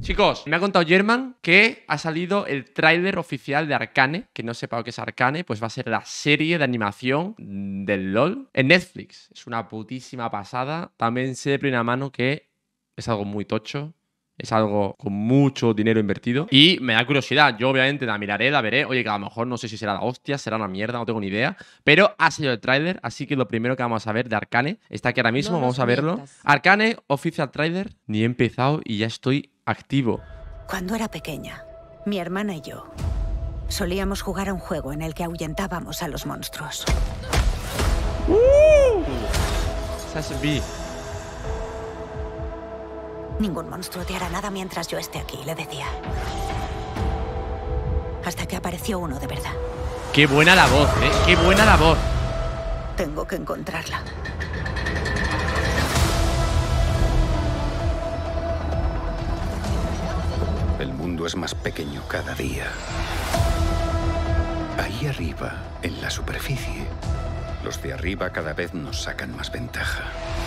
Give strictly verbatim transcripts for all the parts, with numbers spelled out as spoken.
Chicos, me ha contado German que ha salido el tráiler oficial de Arcane. Que no sepa lo que es Arcane, pues va a ser la serie de animación del LoL en Netflix. Es una putísima pasada. También sé de primera mano que es algo muy tocho. Es algo con mucho dinero invertido. Y me da curiosidad. Yo obviamente la miraré, la veré. Oye, que a lo mejor no sé si será la hostia, será una mierda, no tengo ni idea. Pero ha salido el tráiler, así que lo primero que vamos a ver de Arcane está aquí ahora mismo, No vamos a verlo. mientas. Arcane, Official Trailer. Ni he empezado y ya estoy activo. Cuando era pequeña, mi hermana y yo solíamos jugar a un juego en el que ahuyentábamos a los monstruos. ¡Uh! B. Ningún monstruo te hará nada mientras yo esté aquí, le decía. Hasta que apareció uno de verdad. Qué buena la voz, ¿eh? Qué buena la voz. Tengo que encontrarla. El mundo es más pequeño cada día. Ahí arriba, en la superficie, los de arriba cada vez nos sacan más ventaja.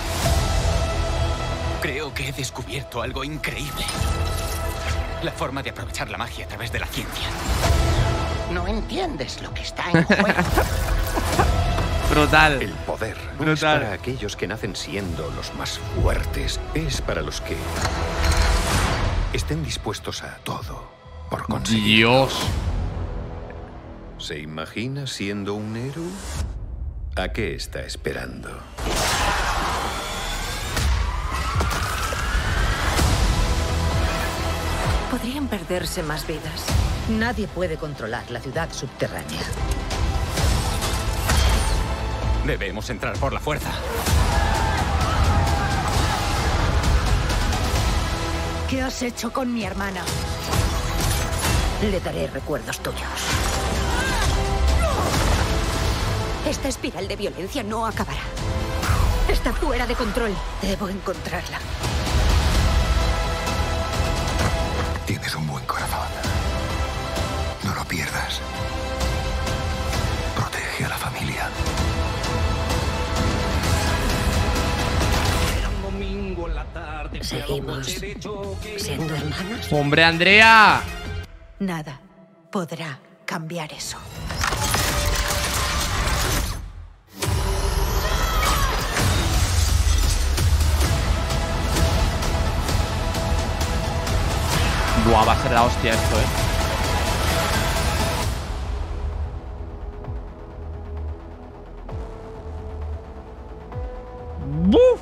Creo que he descubierto algo increíble. La forma de aprovechar la magia a través de la ciencia. No entiendes lo que está en juego. Brutal. El poder no Brutal. es para aquellos que nacen siendo los más fuertes. Es para los que estén dispuestos a todo por conseguir. Dios. ¿Se imagina siendo un héroe? ¿A qué está esperando? Podrían perderse más vidas. Nadie puede controlar la ciudad subterránea. Debemos entrar por la fuerza. ¿Qué has hecho con mi hermana? Le daré recuerdos tuyos. Esta espiral de violencia no acabará. Está fuera de control. Debo encontrarla. Tienes un buen corazón. No lo pierdas. Protege a la familia. ¿Seguimos siendo hermanos? ¡Hombre, Andrea! Nada podrá cambiar eso. Buah, va a ser la hostia esto, eh. ¡Buf!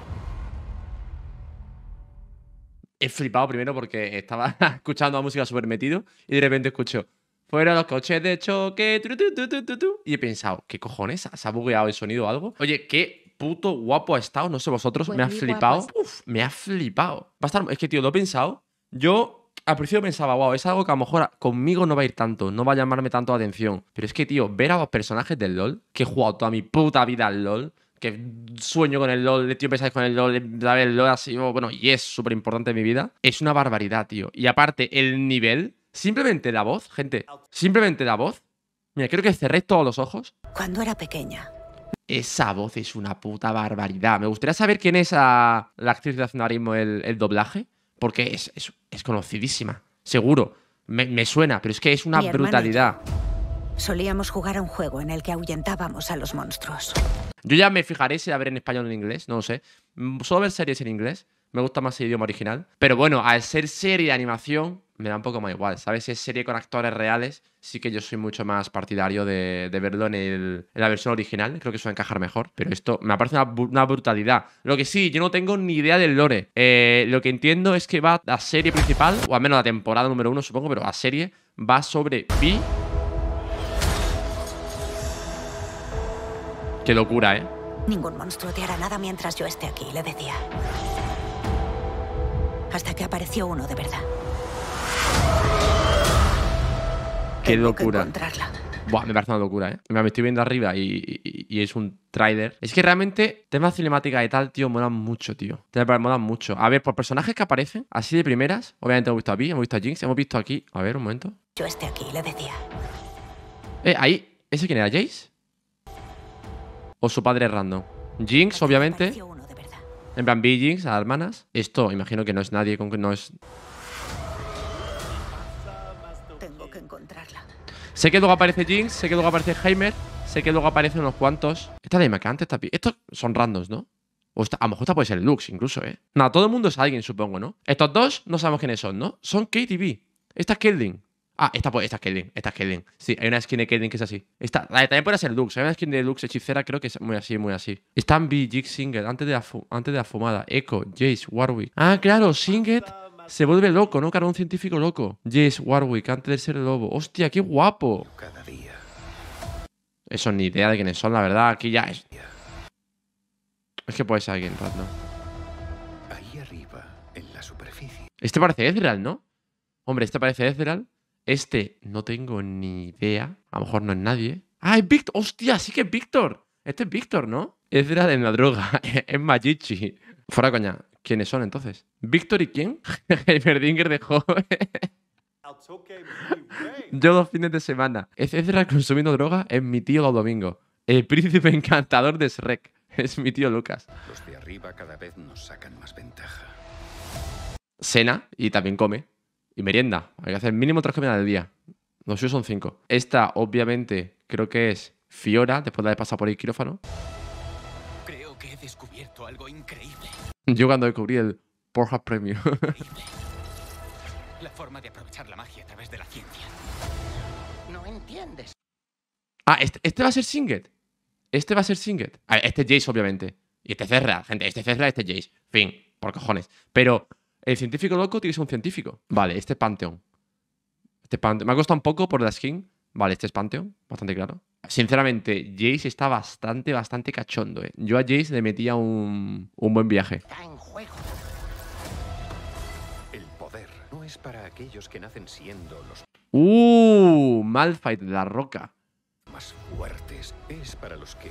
He flipado primero porque estaba escuchando la música súper metido y de repente escucho fuera los coches de choque tu, tu, tu, tu, tu, tu. Y he pensado, ¿qué cojones? ¿Se ha bugueado el sonido o algo? Oye, qué puto guapo ha estado, no sé vosotros, Pues me ha muy flipado. guapo. Uf, me ha flipado. Va a estar, es que tío, lo he pensado. Yo al principio pensaba, wow, es algo que a lo mejor conmigo no va a ir tanto, no va a llamarme tanto la atención. Pero es que, tío, ver a los personajes del LoL, que he jugado toda mi puta vida al LoL, que sueño con el LoL, tío, pensáis con el LoL, el LoL ha sido, bueno, y es súper importante en mi vida. Es una barbaridad, tío. Y aparte, el nivel, simplemente la voz, gente, simplemente la voz. Mira, quiero que cerréis todos los ojos. Cuando era pequeña, Esa voz es una puta barbaridad. Me gustaría saber quién es a la actriz que hace ahora mismo el, el doblaje, porque es, es, es conocidísima, seguro. Me, me suena, pero es que es una Mi hermana y brutalidad. solíamos jugar a un juego en el que ahuyentábamos a los monstruos. Yo ya me fijaré si la veré en español o en inglés, no lo sé. Mm, Suelo ver series en inglés, me gusta más el idioma original. Pero bueno, al ser serie de animación, me da un poco más igual, ¿sabes? Si es serie con actores reales, sí que yo soy mucho más partidario de, de verlo en, el, en la versión original. Creo que suele encajar mejor. Pero esto me parece una, una brutalidad. Lo que sí, yo no tengo ni idea del lore. Eh, lo que entiendo es que va la serie principal, o al menos la temporada número uno, supongo, pero la serie va sobre Vi. Qué locura, ¿eh? Ningún monstruo te hará nada mientras yo esté aquí, le decía. Hasta que apareció uno de verdad. Qué Tengo que locura. encontrarla. Buah, me parece una locura, ¿eh? Mira, me estoy viendo arriba y, y- y es un tráiler. Es que realmente temas cinemáticas y tal, tío, molan mucho, tío. Te molan mucho. A ver, por personajes que aparecen, así de primeras, obviamente hemos visto a Vi, hemos visto a Jinx, hemos visto aquí... A ver, un momento. Yo esté aquí, le decía. Eh, ahí... ¿Ese quién era? ¿Jace? ¿O su padre random? Jinx, Hasta que obviamente. apareció uno de verdad. En plan, Vi, Jinx, a las hermanas. Esto, imagino que no es nadie con que no es... que encontrarla. Sé que luego aparece Jinx, sé que luego aparece Heimer, sé que luego aparecen unos cuantos. Esta de Macante está... Estos son randoms, ¿no? O esta, a lo mejor esta puede ser Lux, incluso, ¿eh? No, todo el mundo es alguien, supongo, ¿no? Estos dos no sabemos quiénes son, ¿no? Son Kate y Vi. Esta es Caitlyn. Ah, esta, pues, esta es Caitlyn. Esta es Caitlyn. Sí, hay una skin de Caitlyn que es así. Esta, la de- también puede ser Lux. Hay una skin de Lux hechicera, creo que es muy así, muy así. Están Vi, Jig, Singed, antes de, la fu- antes de la fumada. Echo, Jace, Warwick. Ah, claro, Singed se vuelve loco, ¿no? Claro, un científico loco. Jace, Warwick, antes de ser el lobo. Hostia, qué guapo. Cada día. Eso ni idea de quiénes son, la verdad. Aquí ya es. Es que puede ser alguien random. Ahí arriba, en la superficie. Este parece Ezreal, ¿no? Hombre, este parece Ezreal. Este no tengo ni idea. A lo mejor no es nadie. ¡Ah, es Víctor! ¡Hostia! Sí que es Víctor. Este es Víctor, ¿no? Ezreal en la droga. Es Majichi. Fuera coña. ¿Quiénes son entonces? ¿Víctor y quién? Heimerdinger dejó. Yo dos fines de semana. Es Ezreal consumiendo droga. Es mi tío los domingos. El príncipe encantador de Shrek. Es mi tío Lucas. Los de arriba cada vez nos sacan más ventaja. Cena y también come. Y merienda. Hay que hacer mínimo tres comidas al día. Los suyos son cinco. Esta, obviamente, creo que es Fiora, después de haber pasado por el quirófano. Creo que he descubierto algo increíble. Yo cuando descubrí el Pornhub Premium. Increíble. La forma de aprovechar la magia a través de la ciencia. No entiendes. Ah, este, este va a ser Singed. Este va a ser Singed. Ah, este es Jace, obviamente. Y este es Ezreal, gente. Este es Ezreal, este es Jace. Fin, por cojones. Pero el científico loco tiene que ser un científico. Vale, este es Pantheon. Este es Pantheon. Me ha costado un poco por la skin. Vale, este es Pantheon. Bastante claro. Sinceramente, Jace está bastante, bastante cachondo, eh. Yo a Jace le metía un, un buen viaje. Está en juego. El poder no es para aquellos que nacen siendo los Uh, Malphite de la roca. más fuertes. Es para los que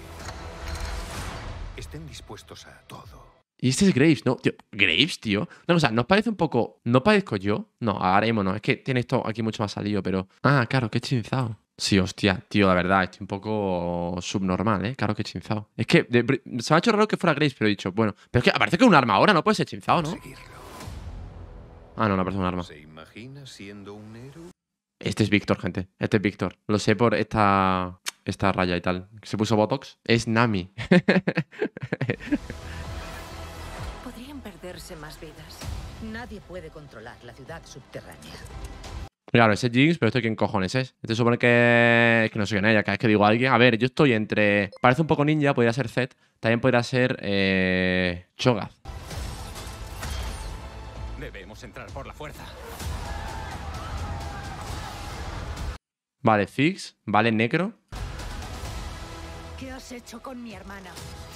estén dispuestos a todo. Y este es Graves, ¿no? Tío, Graves, tío. No, o sea, ¿nos parece un poco... ¿No parezco yo? No, ahora mismo no. Es que tiene esto aquí mucho más salido, pero... Ah, claro, que he chinzado. Sí, hostia, tío, la verdad, estoy un poco subnormal, ¿eh? Claro que he chinzado. Es que de- se me ha hecho raro que fuera Graves, pero he dicho, bueno... Pero es que parece que es un arma ahora, no puede ser chinzado, ¿no? Seguirlo. Ah, no, no parece un arma. ¿Se imagina siendo un héroe? Este es Víctor, gente. Este es Víctor. Lo sé por esta... Esta raya y tal. Se puso Botox. Es Nami. Podrían perderse más vidas. Nadie puede controlar la ciudad subterránea. Claro, ese es Jinx, pero ¿este quién cojones es? Este supone que... Es que no sé quién es, ya cada vez que digo a alguien. A ver, yo estoy entre... Parece un poco ninja, podría ser Zed. También podría ser... Eh... Cho'Gath. Debemos entrar por la fuerza. Vale, Ziggs. Vale, Necro. ¿Qué has hecho con mi hermana?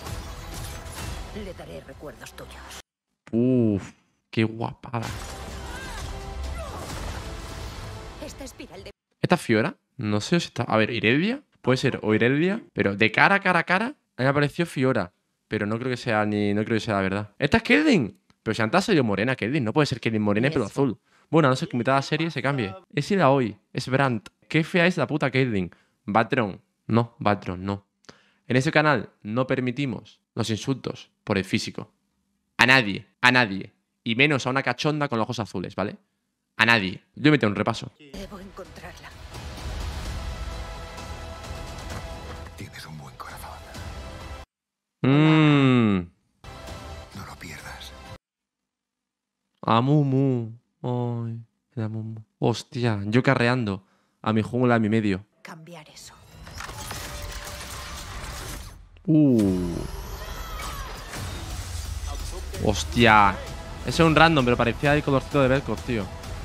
Le daré recuerdos tuyos. Uf, qué guapada. Esta espiral de... ¿Esta es Fiora? No sé si está... A ver, Irelia. Puede ser o Irelia. Pero de cara a cara a cara, a mí me apareció Fiora. Pero no creo que sea ni... No creo que sea la verdad. ¿Esta es Caitlyn? Pero si antes ha salido morena, Caitlyn. No puede ser Caitlyn morena y pelo azul. Bueno, a no ser que en mitad de la serie se cambie. Es Ida hoy. Es Brandt. Qué fea es la puta Caitlyn. Batron. No, Batron, no. En ese canal no permitimos los insultos por el físico. A nadie, a nadie. Y menos a una cachonda con los ojos azules, ¿vale? A nadie. Yo me tengo un repaso. Debo encontrarla. Tienes un buen corazón. Mmm. No lo pierdas. A Mumu. Ay, la Mumu. Hostia, yo carreando a mi jungla a mi medio. Cambiar eso. Uh. Hostia. Ese es un random, pero parecía el colorcito de Velcro, tío.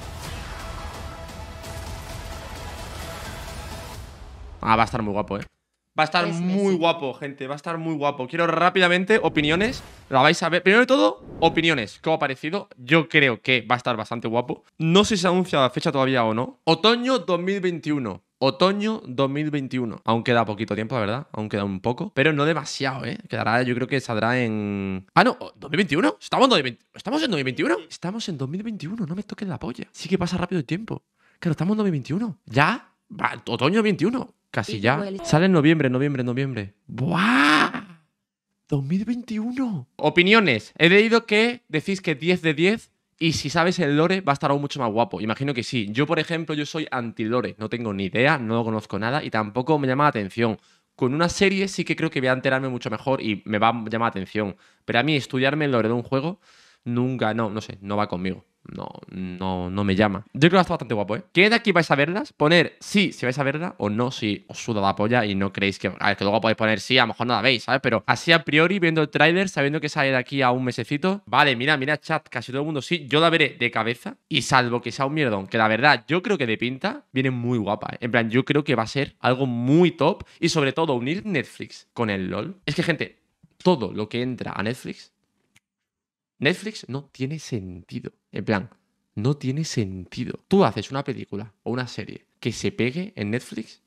Ah, va a estar muy guapo, eh. Va a estar Es muy Messi. guapo, gente. Va a estar muy guapo. Quiero rápidamente opiniones. La vais a ver. Primero de todo, opiniones. ¿Cómo ha parecido? Yo creo que va a estar bastante guapo. No sé si se anuncia la fecha todavía o no. Otoño dos mil veintiuno. Otoño dos mil veintiuno. Aún queda poquito tiempo, la verdad. Aún queda un poco. Pero no demasiado, ¿eh? Quedará, yo creo que saldrá en... Ah, no. ¿dos mil veintiuno? ¿Estamos en dos mil veinte? ¿Estamos en dos mil veintiuno? Estamos en dos mil veintiuno. No me toques la polla. Sí que pasa rápido el tiempo. Claro, estamos en dos mil veintiuno. ¿Ya? Va, otoño veintiuno. Casi ya. Sale en noviembre, noviembre, noviembre. ¡Buah! dos mil veintiuno. Opiniones. He leído que decís que diez de diez, Y si sabes el lore, va a estar aún mucho más guapo. Imagino que sí. Yo, por ejemplo, yo soy anti-lore. No tengo ni idea, no conozco nada y tampoco me llama la atención. Con una serie sí que creo que voy a enterarme mucho mejor y me va a llamar la atención. Pero a mí estudiarme el lore de un juego nunca, no, no sé, no va conmigo. No, no, no me llama. Yo creo que está bastante guapo, ¿eh? ¿Quién de aquí vais a verlas? Poner sí si vais a verla o no si os suda la polla y no creéis que... A ver, que luego podéis poner sí, a lo mejor no la veis, ¿sabes? Pero así a priori, viendo el tráiler, sabiendo que sale de aquí a un mesecito... Vale, mira, mira, chat, casi todo el mundo sí. Yo la veré de cabeza y salvo que sea un mierdón, que la verdad yo creo que de pinta viene muy guapa, ¿eh? En plan, yo creo que va a ser algo muy top y sobre todo unir Netflix con el LoL. Es que, gente, todo lo que entra a Netflix... Netflix no tiene sentido. En plan... No tiene sentido. Tú haces una película o una serie que se pegue en Netflix.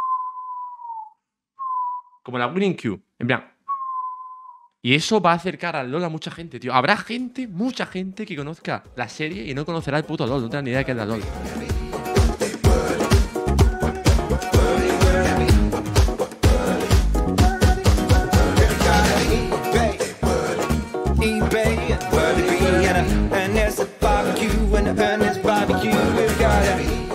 Como la Winning Q. En plan. Y eso va a acercar al LoL a mucha gente, tío. Habrá gente, mucha gente que conozca la serie y no conocerá el puto LoL. No tendrá ni idea de qué es la LoL. And there's a barbecue and a barbecue. We've got a